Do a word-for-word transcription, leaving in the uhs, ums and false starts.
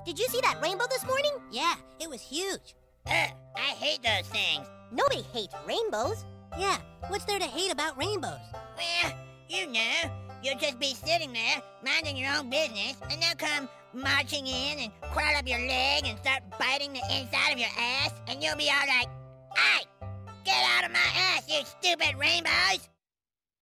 did you see that rainbow this morning? Yeah, it was huge. Ugh, I hate those things. Nobody hates rainbows. Yeah, what's there to hate about rainbows? Well, you know, you'll just be sitting there, minding your own business, and they'll come marching in and crawl up your leg and start biting the inside of your ass, and you'll be all like, "Hey, get out of my ass, you stupid rainbows!"